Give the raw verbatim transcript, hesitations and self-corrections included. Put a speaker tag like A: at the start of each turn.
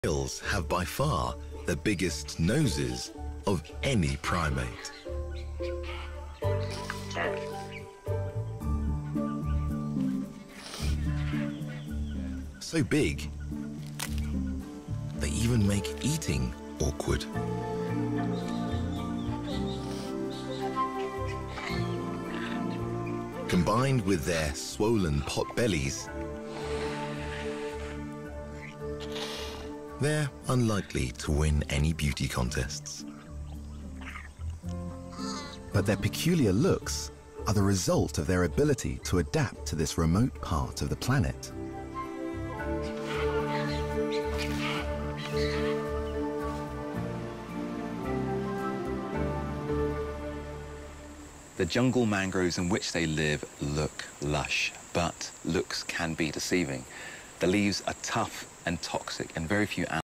A: Whales have by far the biggest noses of any primate. So big, they even make eating awkward. Combined with their swollen pot bellies, they're unlikely to win any beauty contests. But their peculiar looks are the result of their ability to adapt to this remote part of the planet.
B: The jungle mangroves in which they live look lush, but looks can be deceiving. The leaves are tough and toxic, and very few animals